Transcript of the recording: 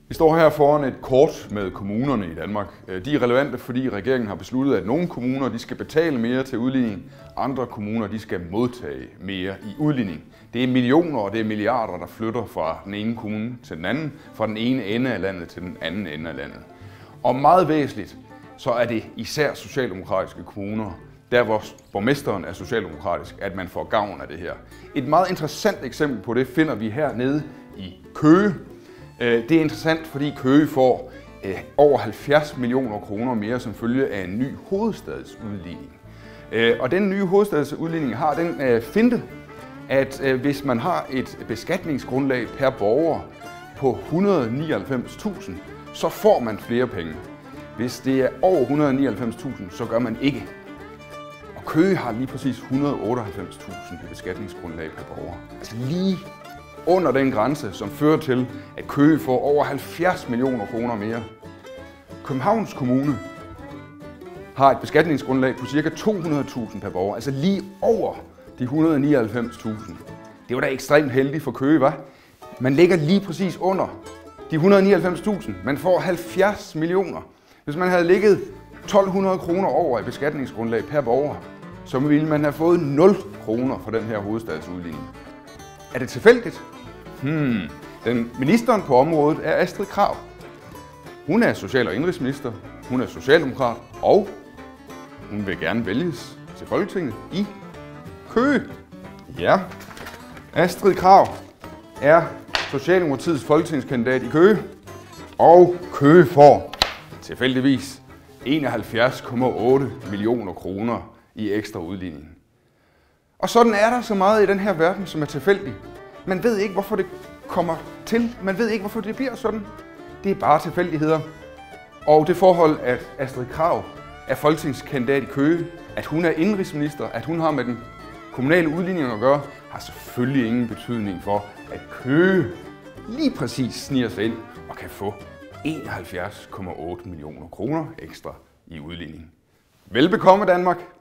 Vi står her foran et kort med kommunerne i Danmark. De er relevante, fordi regeringen har besluttet, at nogle kommuner de skal betale mere til udligning, andre kommuner de skal modtage mere i udligning. Det er millioner og det er milliarder, der flytter fra den ene kommune til den anden, fra den ene ende af landet til den anden ende af landet. Og meget væsentligt, så er det især socialdemokratiske kommuner, der hvor borgmesteren er socialdemokratisk, at man får gavn af det her. Et meget interessant eksempel på det finder vi hernede i Køge. Det er interessant, fordi Køge får over 70 millioner kroner mere som følge af en ny hovedstadsudligning. Og den nye hovedstadsudligning har den finte, at hvis man har et beskatningsgrundlag per borger på 199.000, så får man flere penge. Hvis det er over 199.000, så gør man ikke. Og Køge har lige præcis 198.000 i beskatningsgrundlag per borger. Altså lige under den grænse, som fører til, at Køge får over 70 millioner kroner mere. Københavns Kommune har et beskatningsgrundlag på ca. 200.000 per borger, altså lige over de 199.000. Det var da ekstremt heldigt for Køge, hva'? Man ligger lige præcis under de 199.000. Man får 70 millioner. Hvis man havde ligget 1.200 kroner over i beskatningsgrundlag per borger, så ville man have fået 0 kroner for den her hovedstadsudligning. Er det tilfældigt? Den ministeren på området er Astrid Krag. Hun er social- og indenrigsminister, hun er socialdemokrat, og hun vil gerne vælges til Folketinget i Køge. Ja, Astrid Krag er Socialdemokratiets folketingskandidat i Køge, og Køge får tilfældigvis 71,8 millioner kroner i ekstra udligning. Og sådan er der så meget i den her verden, som er tilfældig. Man ved ikke, hvorfor det kommer til. Man ved ikke, hvorfor det bliver sådan. Det er bare tilfældigheder. Og det forhold, at Astrid Krag er folketingskandidat i Køge, at hun er indenrigsminister, at hun har med den kommunale udligning at gøre, har selvfølgelig ingen betydning for, at Køge lige præcis sniger sig ind og kan få 71,8 millioner kroner ekstra i udligning. Velbekomme Danmark!